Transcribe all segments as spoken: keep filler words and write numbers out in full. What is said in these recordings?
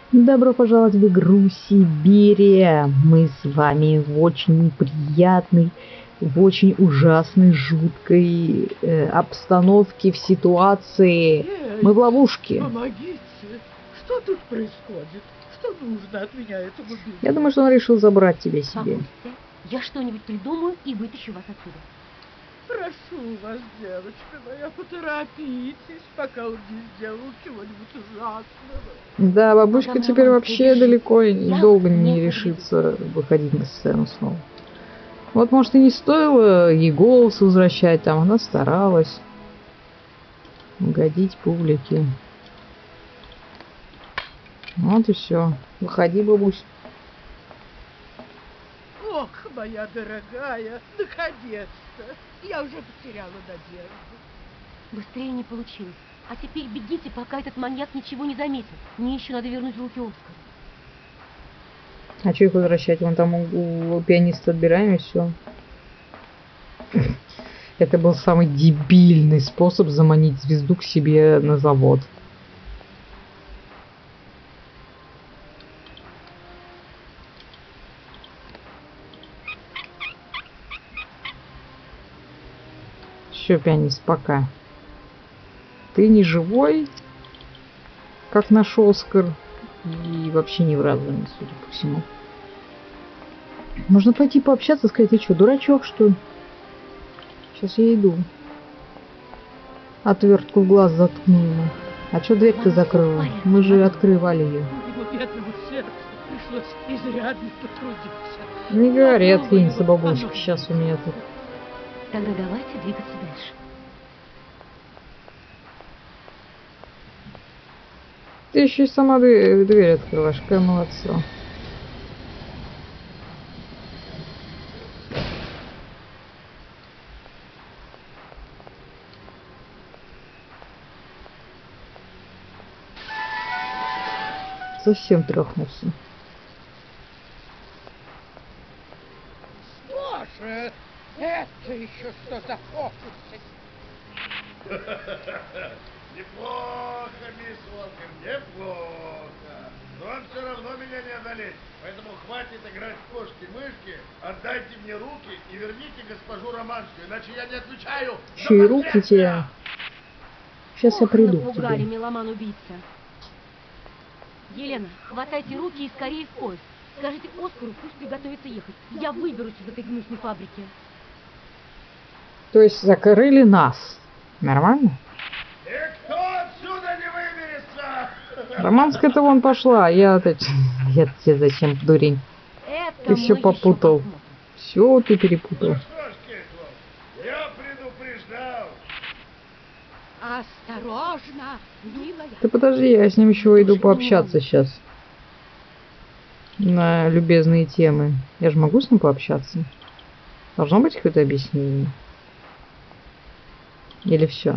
Добро пожаловать в игру Сибирия. Мы с вами в очень неприятной, в очень ужасной, жуткой э, обстановке, в ситуации. Эй, Мы в ловушке. помогите! Что тут происходит? Что нужно от меня этому бизнесу? Я думаю, что он решил забрать тебя себе. Погодите, я что-нибудь придумаю и вытащу вас отсюда. Прошу вас, девочка моя, поторопитесь, пока он не сделал чего-нибудь ужасного. Да, бабушка Мадам теперь Романская, вообще бежите. далеко и Я долго не не подведу. решится выходить на сцену снова. Вот, может, и не стоило ей голос возвращать, там она старалась угодить публике. Вот и все. Выходи, бабусь. Ох, моя дорогая, наконец-то! Я уже потеряла надежду. Быстрее не получилось. А теперь бегите, пока этот маньяк ничего не заметил. Мне еще надо вернуть руки Оскару. А что их возвращать? Вон там у, у пианиста отбираем и все. Это был самый дебильный способ заманить звезду к себе на завод. Все, пианист, пока. Ты не живой, как наш Оскар, и вообще не в разуме, судя по всему. Можно пойти пообщаться, сказать, ты что, дурачок, что ли? Сейчас я иду. Отвертку в глаз заткну ему. А что дверь-то закрыла? Мы же открывали ее. Моему бедному сердцу пришлось изрядно потрудиться. Не говори, Но, откинется по-моему, бабушка. оно Сейчас у меня тут. Тогда давайте двигаться дальше. Ты еще и сама дверь, дверь открываешь. Какая молодца. Совсем трахнулся. Боже, это еще что за фокусы? Неплохо, мисс Уолкер, неплохо. Но вам все равно меня не одолеть. Поэтому хватит играть в кошки-мышки, отдайте мне руки и верните госпожу Романскую, иначе я не отвечаю. Еще и руки тебе. Сейчас я Ох, приду к напугали, тебе. меломан-убийца. Елена, хватайте руки и скорее в поезд. Скажите Оскару, пусть приготовится ехать. Я выберусь из этой гнусной фабрики. То есть закрыли нас. Нормально? Никто отсюда не выберется! Романская-то вон пошла. Я-то... Я тебе зачем, дурень? Это Ты все мы попутал. еще посмотрим. Все ты Ну перепутал. что ж, Кейтлов, я предупреждал. Осторожно, милая. Ты подожди, я с ним еще иду пообщаться сейчас. На любезные темы. Я же могу с ним пообщаться? Должно быть какое-то объяснение? Или все?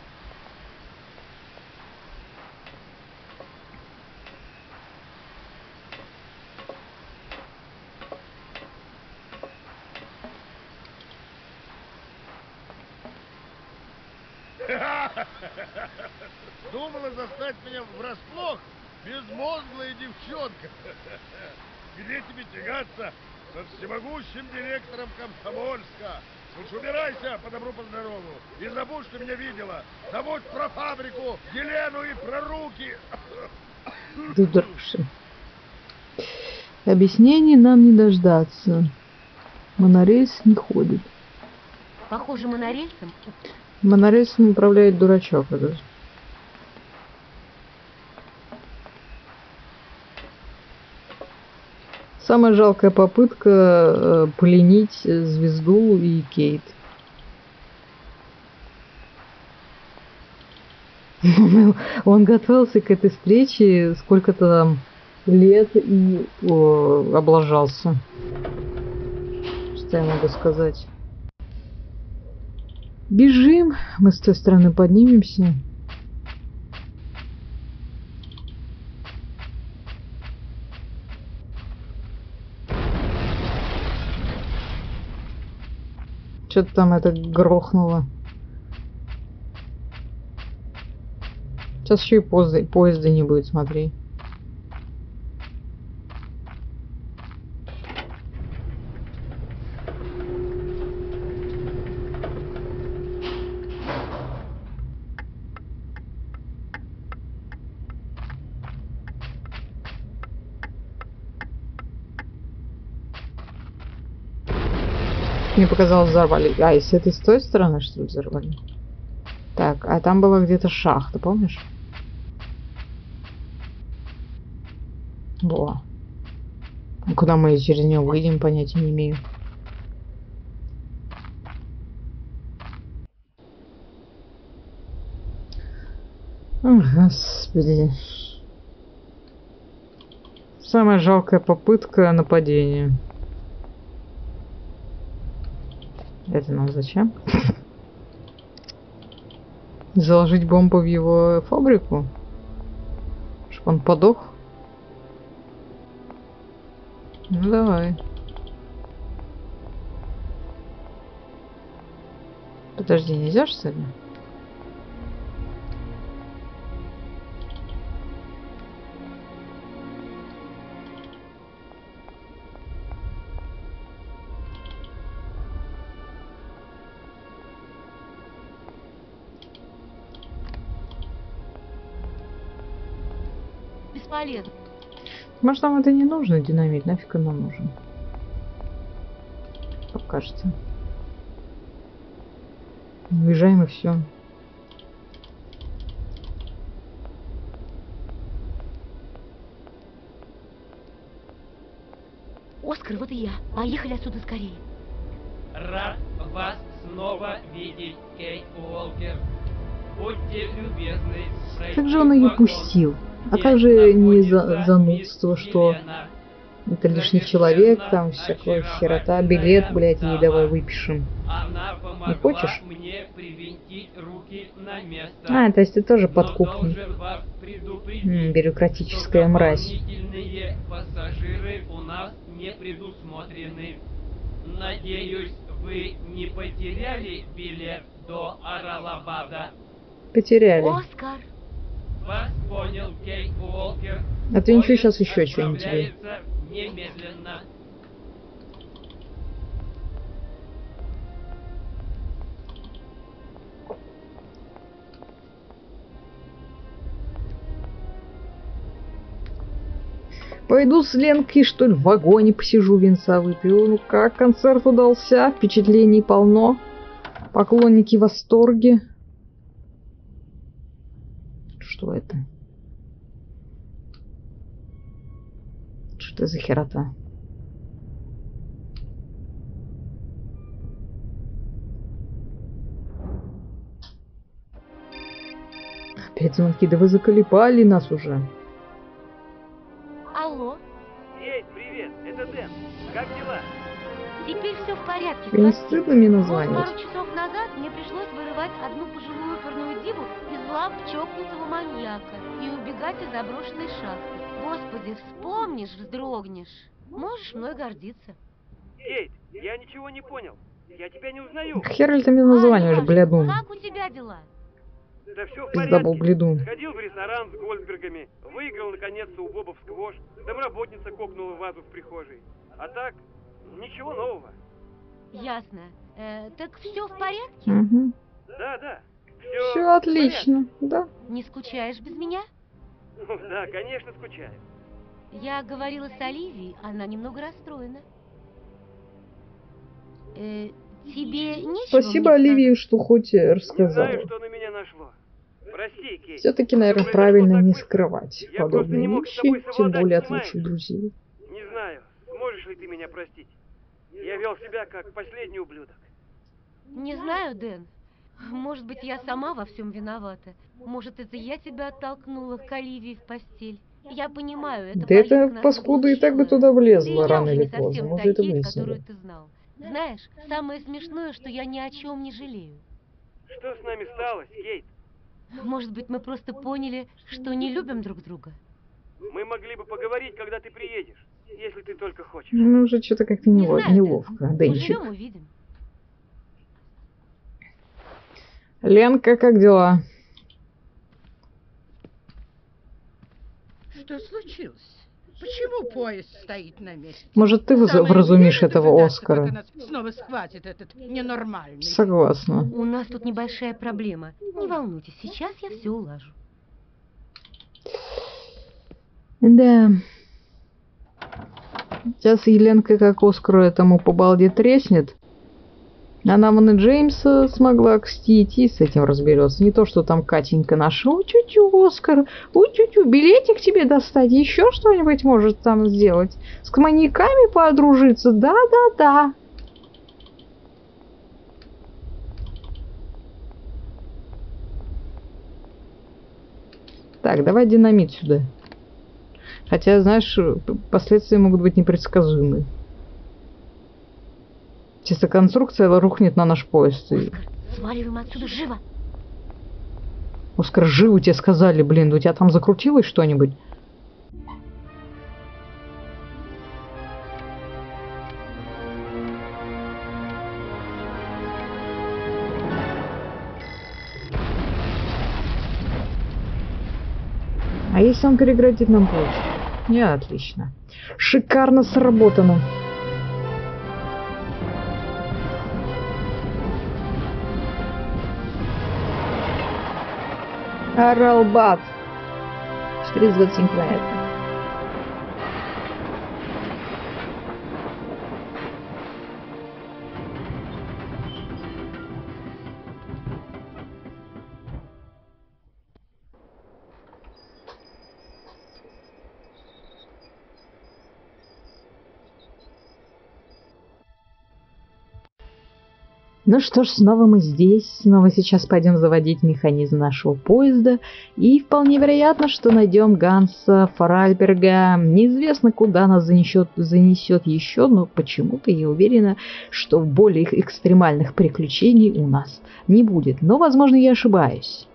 Думала застать меня врасплох, безмозглая девчонка. Где тебе тягаться со всемогущим директором Комсомольска? Лучше убирайся по добру, по здорову. И забудь, что меня видела. Забудь про фабрику, Елену и про руки. Дудруши. Объяснений нам не дождаться. Монорельс не ходит. Похоже, монорельсом. Монорельсом управляет дурачок этот. Самая жалкая попытка э, пленить звезду и Кейт. Он готовился к этой встрече сколько-то там лет и о, облажался. Что я могу сказать? Бежим, мы с той стороны поднимемся. Что-то там это грохнуло. Сейчас еще и поезда, поезда не будет, смотри. Мне показалось, взорвали. А, и с этой, с той стороны, что ли, взорвали? Так, а там была где-то шахта, помнишь? Во. Куда мы через нее выйдем, понятия не имею. О, господи. Самая жалкая попытка нападения. Это нам зачем? Заложить бомбу в его фабрику? Чтобы он подох? Ну давай. Подожди, нельзя что ли? Бесполезно. Может, нам это не нужно, динамит? Нафиг он нам нужен? Покажется. Уезжаем и все. Оскар, вот и я. Поехали отсюда скорее. Рад вас снова видеть, Кейт Уолкер. Будьте любезны. Как же он ее пустил? А как же не за занудство, что это лишний человек, там всякая херота, билет, блядь, ей давай выпишем. Не хочешь? А, то есть ты тоже подкупный. М, бюрократическая мразь. Пассажиры у нас не предусмотрены. Надеюсь, вы не потеряли билет до Аралабада. Потеряли. Оскар! Вас понял, Кейт Уолкер. А ты ничего, сейчас еще что-нибудь тебе. Немедленно. Пойду с Ленкой, что ли, в вагоне посижу, винца выпью. Ну как, концерт удался, впечатлений полно. Поклонники в восторге. Что это? Что это за херота? Опять звонки, да вы заколебали нас уже. Алло, Эй, привет, это Дэн. Как дела? теперь все в порядке. Тебе не прости. стыдно мне Вот названивать? пару часов назад мне пришлось вырывать одну пожилую оперную диву из лап чокнутого маньяка и убегать из заброшенной шахты. Господи, вспомнишь, вздрогнешь. Можешь мной гордиться. Кейт, я ничего не понял. Я тебя не узнаю. Хер ли ты мне А, названиваешь, неважно. блядун? Как у тебя дела? Да все в Пиздабол, порядке. блядун. Сходил в ресторан с Гольдбергами, выиграл наконец-то у Боба в сквош, домработница кокнула вазу в прихожей. А так, ничего нового. Ясно. Э, так все в порядке? Угу. Да, да. Все, Все отлично, да. Не скучаешь без меня? Да, конечно, скучаю. Я говорила с Оливией, она немного расстроена. Э, тебе нечего Спасибо мне Оливии, что хоть Не рассказала. знаю, что на меня нашло. Прости, Кейт. Все-таки, наверное, Всё правильно произошло не так быстро. скрывать Я просто подобные не мог с вещи, тобой тем совладать, более от понимаешь? лучших друзей. Не знаю, сможешь ли ты меня простить. Я вел себя как последний ублюдок. Не знаю, Дэн. Может быть, я сама во всем виновата. Может, это я тебя оттолкнула к Оливии в постель. Я понимаю, это Да эта поездка нас паскуда и так бы разлучила. туда Да и влезла я рано уже или не поздно. совсем Может, та это Кейт, выяснили. которую ты знал. Знаешь, самое смешное, что я ни о чем не жалею. Что с нами сталось, Кейт? Может быть, мы просто поняли, что не любим друг друга. Мы могли бы поговорить, когда ты приедешь, если ты только хочешь. Ну, уже что-то как-то Не нево- знаю, неловко, Дэн. Денчик. Поживем, увидим. Ленка, как дела? Что случилось? Почему поезд стоит на месте? Может, ты выз- Самое вразумишь время этого дожидаться, Оскара? пока нас снова схватит этот ненормальный. Согласна. У нас тут небольшая проблема. Не волнуйтесь, сейчас я все улажу. Да. Сейчас Еленка как Оскару этому по балде треснет. Она вон и Джеймса смогла окстить, и с этим разберется. Не то, что там Катенька наша. Ой, тю-тю, Оскар, ой, тю-тю, билетик тебе достать, еще что-нибудь может там сделать. С маньяками подружиться, да-да-да. Так, давай динамит сюда. Хотя, знаешь, последствия могут быть непредсказуемы. Чисто конструкция рухнет на наш поезд. Оскар, сваливаем отсюда живо. Оскар, живо тебе сказали, блин, у тебя там закрутилось что-нибудь? А если он переградит нам поезд? Не, отлично. Шикарно сработано. Аралбат. четыреста двадцать семь километров. Ну что ж, снова мы здесь, снова сейчас пойдем заводить механизм нашего поезда, и вполне вероятно, что найдем Ганса Форальберга. Неизвестно, куда нас занесет, занесет еще, но почему-то я уверена, что более экстремальных приключений у нас не будет. Но, возможно, я ошибаюсь.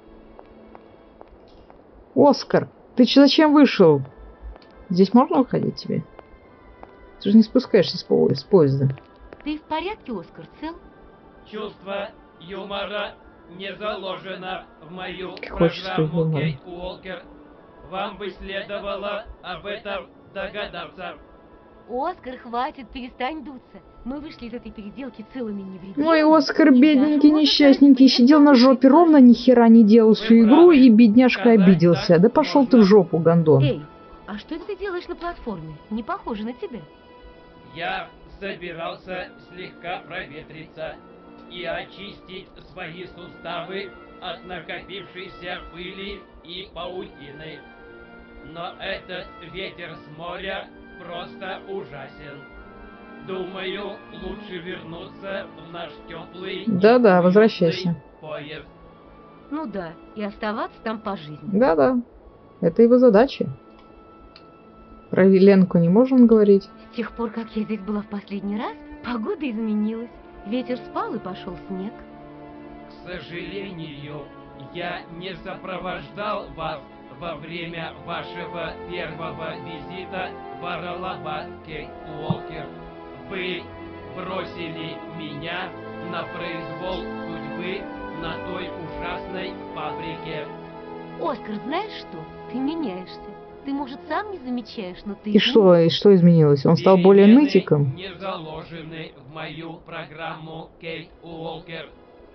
Оскар, ты че зачем вышел? Здесь можно уходить тебе? Ты же не спускаешься с, по с поезда. Ты в порядке, Оскар, цел? Чувство юмора не заложено в мою Хочется программу, юмора. Кейт Уолкер. Вам бы следовало об этом догадаться. Оскар, хватит, перестань дуться. Мы вышли из этой переделки целыми и невредимыми. Ой, Оскар, И даже, бедненький, может, несчастненький, даже сидел на жопе ровно, ни хера не делал всю игру, и бедняжка обиделся. Да пошел ты в жопу, гондон. Эй, а что это ты делаешь на платформе? Не похоже на тебя. Я собирался слегка проветриться и очистить свои суставы от накопившейся пыли и паутины. Но этот ветер с моря просто ужасен. Думаю, лучше вернуться в наш теплый Да-да, возвращайся. поезд. Ну да, и оставаться там по жизни. Да-да, это его задача. Про Ленку не можем говорить. С тех пор, как я здесь была в последний раз, погода изменилась. Ветер спал и пошел снег. К сожалению, я не сопровождал вас во время вашего первого визита в Аралабад, Кейт Уолкер. Вы бросили меня на произвол судьбы на той ужасной фабрике. Оскар, знаешь что? Ты меняешься. Ты, может, сам не замечаешь, но ты... И что, и что изменилось? Он стал более Перемены нытиком? не заложены в мою программу, Кейт Уолкер.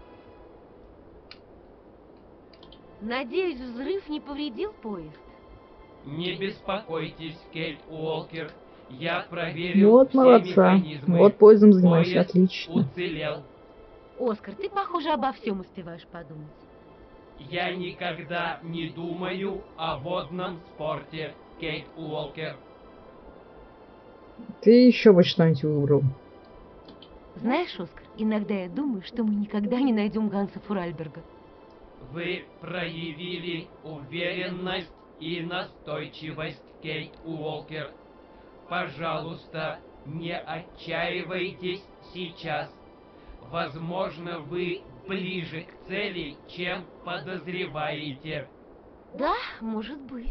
Надеюсь, взрыв не повредил поезд? Не беспокойтесь, Кейт Уолкер. Я проверил Вот все молодца. механизмы. Вот поездом занимаешься, Поезд отлично. уцелел. Оскар, ты, похоже, обо всем успеваешь подумать. Я никогда не думаю о водном спорте, Кейт Уолкер. Ты еще бы что-нибудь выбрал. Знаешь, Оскар, иногда я думаю, что мы никогда не найдем Ганса Форальберга. Вы проявили уверенность и настойчивость, Кейт Уолкер. Пожалуйста, не отчаивайтесь сейчас. Возможно, вы ближе к цели, чем подозреваете. Да, может быть.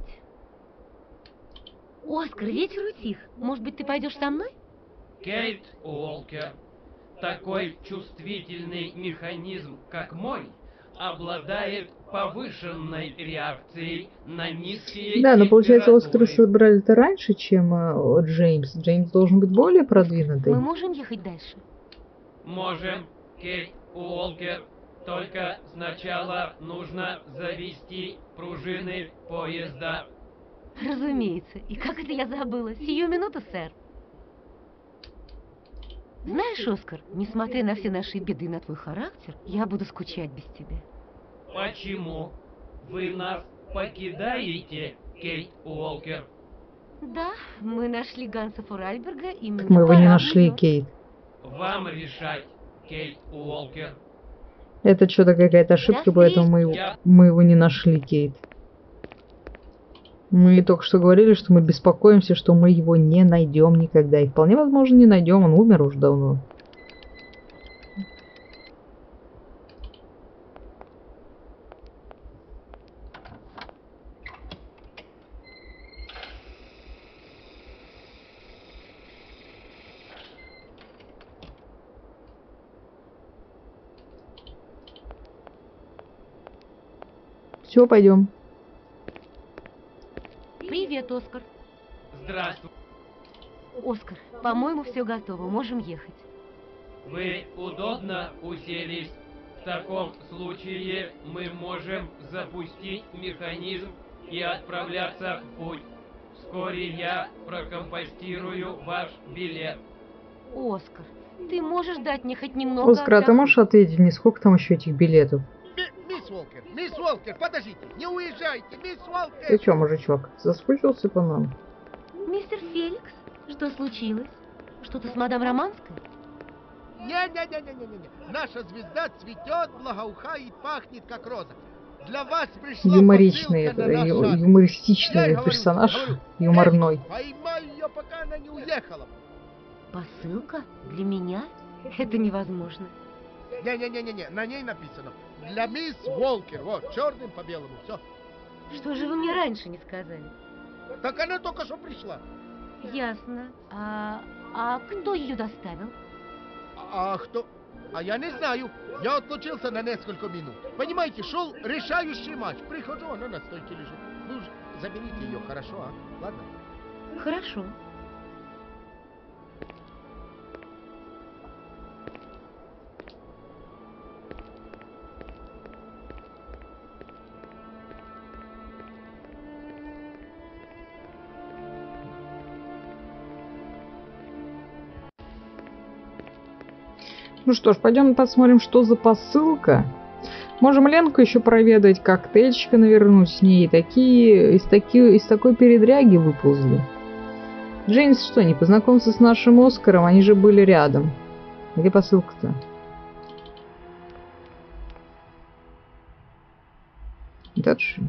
Оскар, ветер утих. Может быть, ты пойдешь со мной? Кейт Уолкер, такой чувствительный механизм, как мой, обладает повышенной реакцией на низкие Да, но получается, Оскара температуры. собрали это раньше, чем э, Джеймс. Джеймс должен быть более продвинутый. Мы можем ехать дальше? Можем, Кейт Уолкер, только сначала нужно завести пружины поезда. Разумеется. И как это я забыла? Сию минуту, сэр. Знаешь, Оскар, несмотря на все наши беды и на твой характер, я буду скучать без тебя. Почему? Вы нас покидаете, Кейт Уолкер? Да, мы нашли Ганса Форальберга, и мне Так мы его не пора в нашли, Нью-Йорк. Кейт. Вам решать, Кейт Уолкер. Это что-то какая-то ошибка, поэтому мы его, мы его не нашли, Кейт. Мы только что говорили, что мы беспокоимся, что мы его не найдем никогда. И вполне возможно не найдем, он умер уже давно. Все, пойдем. Привет, Оскар. Здравствуйте. Оскар, по-моему, все готово, можем ехать. Вы удобно уселись? В таком случае мы можем запустить механизм и отправляться в путь. Вскоре я прокомпостирую ваш билет. Оскар, ты можешь дать мне хоть немного Оскар, а ты отдохнуть? можешь ответить мне, сколько там еще этих билетов? Ми- Мисс Уолкер, мисс Уолкер, подождите, не уезжайте, мисс Ты Уолкер. чё, мужичок, соскучился по нам? Мистер Феликс, что случилось? Что-то с мадам Романской? Не-не-не-не-не-не. Наша звезда цветет, благоухает, пахнет, как роза. Для вас пришла Юморичный, посылка это, на наш ю- адрес. Я юмористичный ей говорю, персонаж, говорю, юморной. «Эй, поймай ее, пока она не уехала. Посылка? Для меня? Это невозможно. Не-не-не-не, на ней написано. Для мисс Уолкер, вот, черным по белому, все. Что же вы мне раньше не сказали? Так она только что пришла. Ясно. А, а кто ее доставил? А, а кто? А я не знаю. Я отлучился на несколько минут. Понимаете, шел решающий матч. Прихожу, она на стойке лежит. Вы уж заберите ее, хорошо, а? Ладно? Хорошо. Ну что ж, пойдем посмотрим, что за посылка. Можем Ленку еще проведать, коктейльчика навернуть с ней. Такие, из, таки, из такой передряги выползли. Джеймс что, не познакомился с нашим Оскаром? Они же были рядом. Где посылка-то? Да что?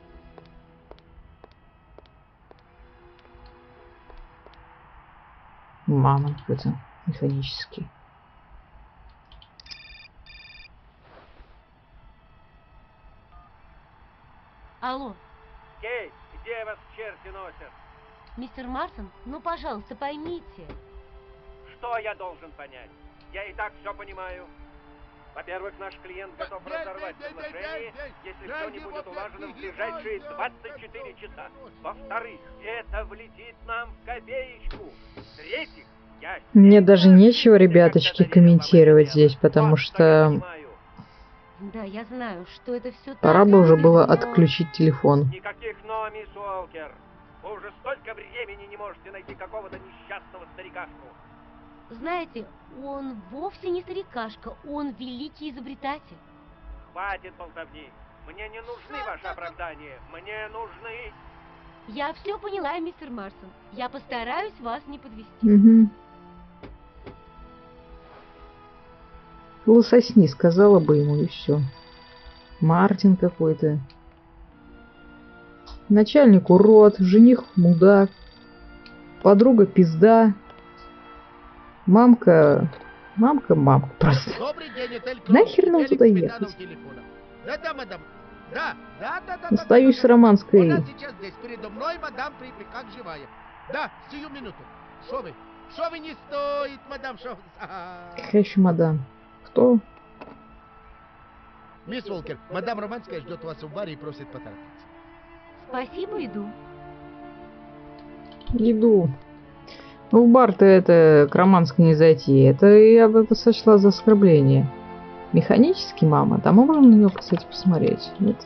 Мама какой-то механический. Алло, Кейт, где вас черти носят? мистер Мартин, ну, пожалуйста, поймите. Что я должен понять? Я и так все понимаю. Во-первых, наш клиент готов Дядь, разорвать дядь, дядь, соглашение, дядь, если дядь, все не его будет улажено в подвигай, ближайшие дядь, двадцать четыре дядь, часа. дядь. Во-вторых, это влетит нам в копеечку. В-третьих, я... Мне сильно даже нечего, ошибся, ребяточки, когда доверил вам это комментировать дело. здесь, потому Вот что я что понимаю. Да, я знаю, что это все пора бы уже было но... отключить телефон. Никаких «но», мисс Уолкер. Вы уже столько времени не можете найти какого-то несчастного старикашку. Знаете, он вовсе не старикашка, он великий изобретатель. Хватит болтовни. Мне не нужны ваши оправдания. Мне нужны... Я все поняла, мистер Марсон. Я постараюсь вас не подвести. Угу. Лососни, сказала бы ему, и все. Мартин какой-то. Начальник урод, жених мудак, подруга пизда, мамка... Мамка, мамка просто. Добрый день, отель Кроу. Нахер нам Феликс туда Сметанов ехать? телефона. Да-да, мадам. Да, да, да, да. Остаюсь да, с да, да. Романской. Она сейчас здесь, передо мной, мадам, припи, как живая. Да, сию минуту. Шо вы? Шо вы не стоит, мадам, шо? А. Какая еще мадам? Кто? Мисс Уолкер, мадам Романская ждет вас в баре и просит поторопиться. Спасибо, иду. Иду. Ну, в бар-то это к Романской не зайти. Это я бы это сочла за оскорбление. Механически, мама? Там можно на нее, кстати, посмотреть? Нет?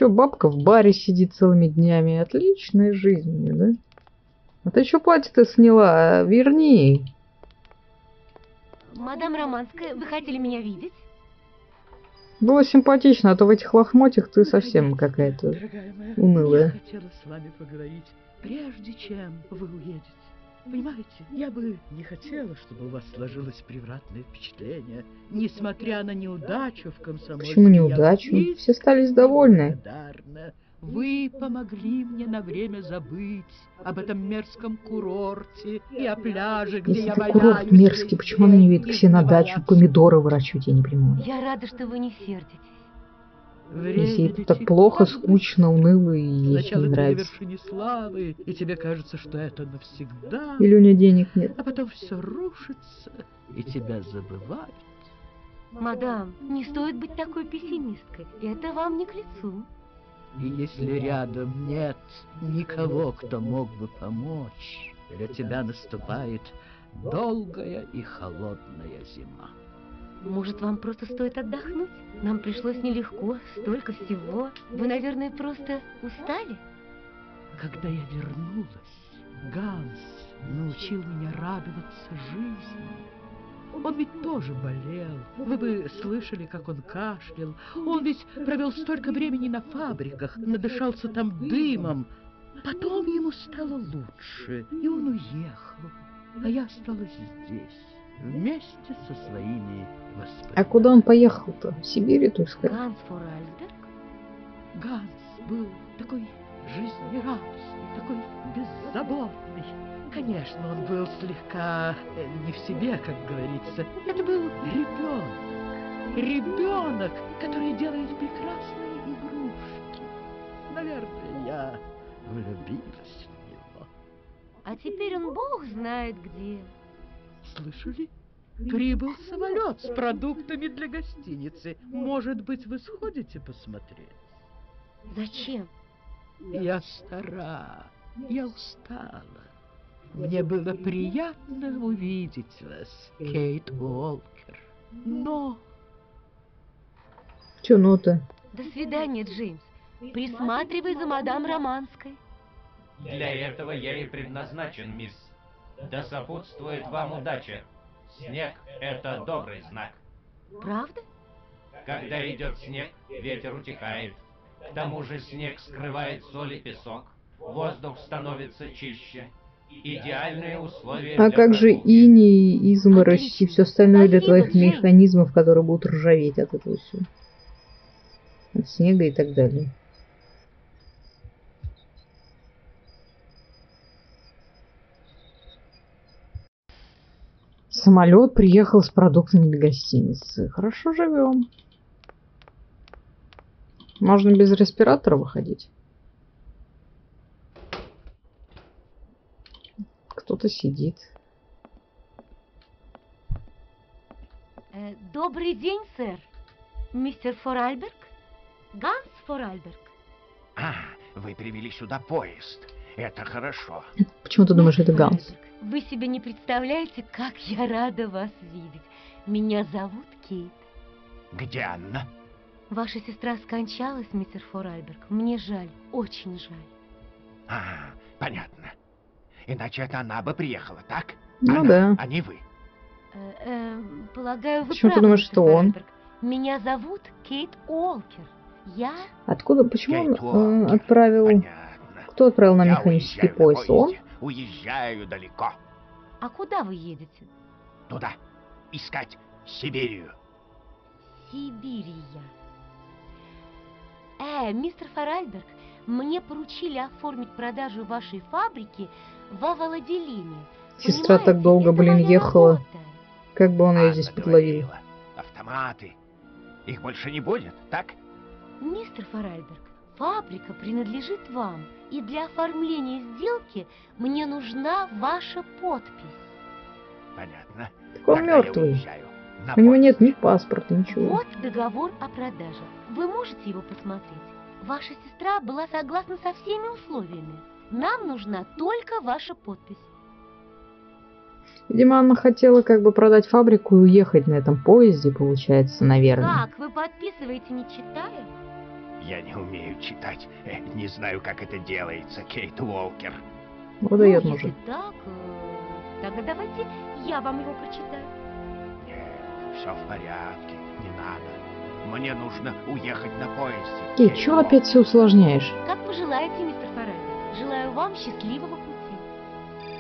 чё, бабка в баре сидит целыми днями. Отличная жизнь у неё, да? А ты чё платье-то сняла? Верни. Мадам Романская, вы хотели меня видеть? Было симпатично, а то в этих лохмотьях ты совсем какая-то Дорогая моя, унылая. я хотела с вами поговорить, прежде чем вы уедете. Понимаете, я бы не хотела, чтобы у вас сложилось превратное впечатление, несмотря на неудачу в комсомольске. Почему неудачу? Я Все остались довольны. благодарна. Вы помогли мне на время забыть об этом мерзком курорте и о пляже, где Если я это курорт валяюсь мерзкий, весь почему она не день, видит к себе на дачу измываясь. помидоры выращивать, я не понимаю. Я рада, что вы не сердитесь. Время Если это летит так плохо, так скучно, уныло и ей Сначала не ты на нравится. вершине славы, и тебе кажется, что это навсегда. Или у нее денег нет. А потом все рушится, и тебя забывают. Мадам, не стоит быть такой пессимисткой. Это вам не к лицу. И если рядом нет никого, кто мог бы помочь, для тебя наступает долгая и холодная зима. Может, вам просто стоит отдохнуть? Нам пришлось нелегко, столько всего. Вы, наверное, просто устали? Когда я вернулась, Ганс научил меня радоваться жизни. Он ведь тоже болел. Вы бы слышали, как он кашлял. Он ведь провел столько времени на фабриках, надышался там дымом. Потом ему стало лучше, и он уехал. А я осталась здесь, вместе со своими воспоминаниями. А куда он поехал-то? В Сибирь, так сказать? Ганс Форальсберг? Ганс был такой жизнерадостный, такой беззаботный. Конечно, он был слегка э, не в себе, как говорится. Это был ребенок. Ребенок, который делает прекрасные игрушки. Наверное, я влюбилась в него. А теперь он бог знает где. Слышали? Прибыл самолет с продуктами для гостиницы. Может быть, вы сходите посмотреть? Зачем? Я стара, я устала. Мне было приятно увидеть вас, Кейт Уолкер. Но... Че, ну-то? До свидания, Джеймс. Присматривай за мадам Романской. Для этого я и предназначен, мисс. Да сопутствует вам удача. Снег — это добрый знак. Правда? Когда идет снег, ветер утихает. К тому же снег скрывает соль и песок. Воздух становится чище. Идеальные условия А для как же прогулки. иней, изморозь и Отлично. все остальное для Спасибо, твоих Джеймс. механизмов, которые будут ржаветь от этого всего? От снега и так далее. Самолет приехал с продуктами для гостиницы. Хорошо живем. Можно без респиратора выходить. Кто-то сидит. Э, добрый день, сэр. Мистер Форальберг? Ганс Форальберг? А, вы привели сюда поезд. Это хорошо. Почему ты думаешь, это Мистер Ганс? Форальберг, вы себе не представляете, как я рада вас видеть. Меня зовут Кейт. Где Анна? Ваша сестра скончалась, мистер Форальберг. Мне жаль, очень жаль. А, понятно. Иначе это она бы приехала, так? Ну Она, да. а не вы. Э, э, полагаю, вы Почему ты правы, думаешь, мистер что он? Форальберг. Меня зовут Кейт Уолкер. Я... Откуда, почему Кейт он э, Уолкер. отправил... Понятно. Кто отправил на Я механический уезжаю на поезд? Он? поезде. Уезжаю далеко. А куда вы едете? Туда. Искать Сибирию. Сибирия. Э, мистер Форальберг, мне поручили оформить продажу вашей фабрики в овладеление. Сестра так Понимаете, долго, это блин, моя ехала. работа. Как бы он ее Анна здесь подловил. говорила. Автоматы. Их больше не будет, так? Мистер Форальберг, фабрика принадлежит вам, и для оформления сделки мне нужна ваша подпись. Понятно. Так он Тогда я мертвый. уезжаю на У него нет поезде. ни паспорта, ничего. Вот договор о продаже. Вы можете его посмотреть? Ваша сестра была согласна со всеми условиями. Нам нужна только ваша подпись. Видимо, она хотела как бы продать фабрику и уехать на этом поезде, получается, наверное. Как? Вы подписываете, не читая? Я не умею читать. Э, Не знаю, как это делается, Кейт Уолкер. Выдает ну, мужик. если так, э, тогда давайте я вам его прочитаю. Нет, все в порядке, не надо. Мне нужно уехать на поезде. Кейт, чё Уолкер. опять все усложняешь? Как пожелаете, мистер Фаррелли. Желаю вам счастливого пути.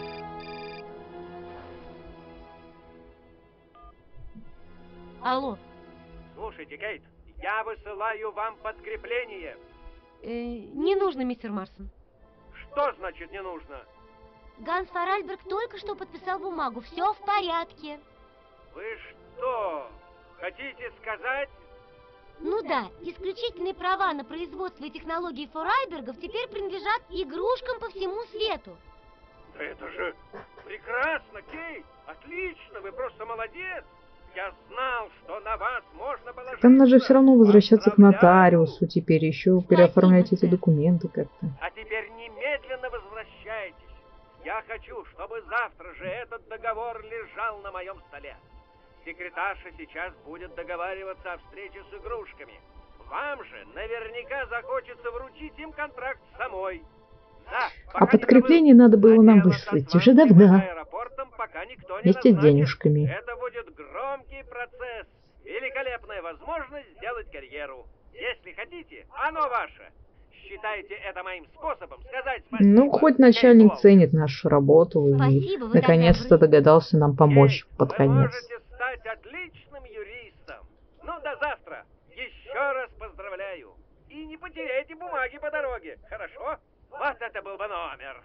Алло, Слушайте, Кейт, я высылаю вам подкрепление. э, не нужно, мистер Марсон. Что значит не нужно? Ганс Фаральберг только что подписал бумагу. Все в порядке. Вы что, хотите сказать? Ну да, исключительные права на производство и технологии Форайбергов теперь принадлежат игрушкам по всему свету. Да это же прекрасно, Кейт! Отлично, вы просто молодец! Я знал, что на вас можно положиться. Там надо же все равно возвращаться к Поздравляю. нотариусу теперь, еще переоформлять Спасибо, эти сэр. документы как-то. А теперь немедленно возвращайтесь. Я хочу, чтобы завтра же этот договор лежал на моем столе. Секретарша сейчас будет договариваться о встрече с игрушками. Вам же наверняка захочется вручить им контракт самой. Да, А пока не подкрепление забыл. надо было нам А дело выслать с уже Атлантикой давно. аэропортом пока никто не Вместе с назначен. денежками. Это будет громкий процесс. Великолепная возможность сделать карьеру. Если хотите, оно ваше. Считайте это моим способом сказать спасибо. Ну, хоть Кейт начальник Уолкер. ценит нашу работу и Спасибо, вы так наконец-то добры. догадался нам помочь Кейт, под вы конец. можете стать отличным юристом. Ну, до завтра. Еще раз поздравляю. И не потеряйте бумаги по дороге, хорошо? Вот это был бы номер.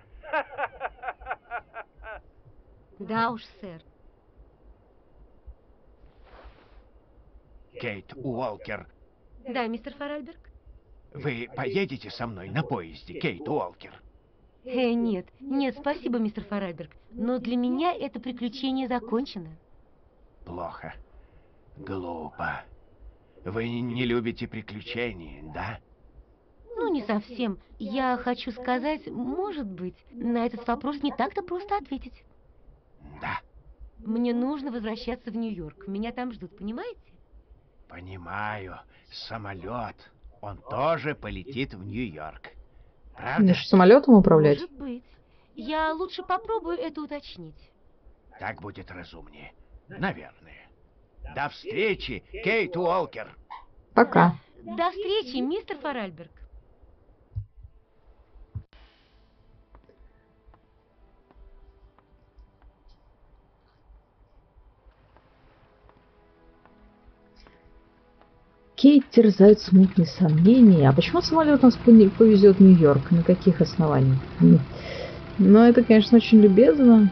Да уж, сэр. Кейт Уолкер, Да, мистер Фаральберг? вы поедете со мной на поезде, Кейт Уолкер? Э, нет, нет, спасибо, мистер Фаральберг. Но для меня это приключение закончено. Плохо. Глупо. Вы не любите приключений, да? Ну, не совсем. Я хочу сказать, может быть, на этот вопрос не так-то просто ответить. Да, Мне нужно возвращаться в Нью-Йорк. Меня там ждут, понимаете? понимаю. Самолет. Он тоже полетит в Нью-Йорк. Правда? Мне же самолетом управлять? Может быть. Я лучше попробую это уточнить. Так будет разумнее. Наверное. До встречи, Кейт Уолкер. Пока. До встречи, мистер Фаральберг. Кейт терзают смутные сомнения. А почему самолет нас пони- повезет в Нью-Йорк? На каких основаниях? Хм. Ну, это, конечно, очень любезно.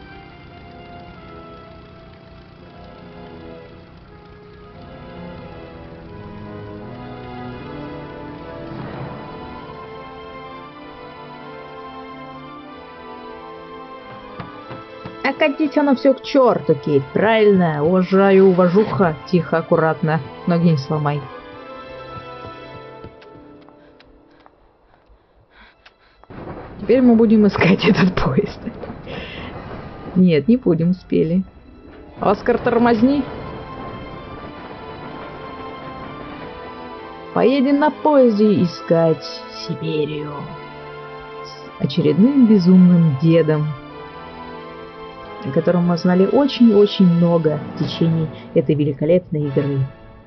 А катить оно все к черту, Кейт. Правильно. Уважаю, уважуха. Тихо, аккуратно. Ноги не сломай. Теперь мы будем искать этот поезд. Нет, не будем, успели. Оскар, тормозни. Поедем на поезде искать Сибирию. С очередным безумным дедом, о котором мы знали очень-очень много в течение этой великолепной игры.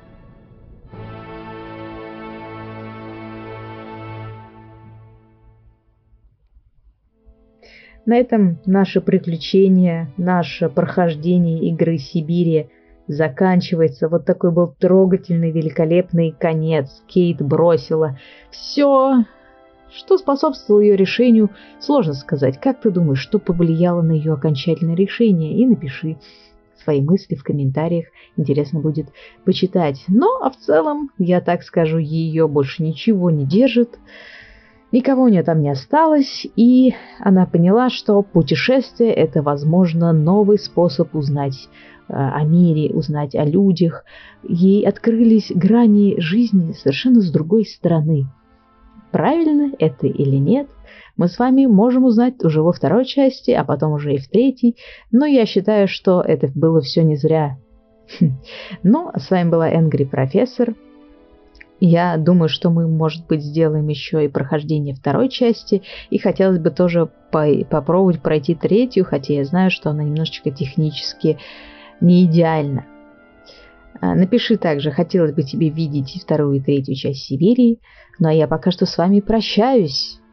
На этом наше приключение, наше прохождение игры Сибири заканчивается. Вот такой был трогательный, великолепный конец. Кейт бросила все, что способствовало ее решению, сложно сказать. Как ты думаешь, что повлияло на ее окончательное решение? И напиши свои мысли в комментариях. Интересно будет почитать. Но, а в целом, я так скажу, ее больше ничего не держит. Никого у нее там не осталось, и она поняла, что путешествие – это, возможно, новый способ узнать э, о мире, узнать о людях. Ей открылись грани жизни совершенно с другой стороны. Правильно это или нет, мы с вами можем узнать уже во второй части, а потом уже и в третьей, но я считаю, что это было все не зря. Ну, а с вами была Angry Professor. Я думаю, что мы, может быть, сделаем еще и прохождение второй части. И хотелось бы тоже по- попробовать пройти третью, хотя я знаю, что она немножечко технически не идеальна. Напиши также, хотелось бы тебе видеть и вторую, и третью часть Сибири. Ну а я пока что с вами прощаюсь.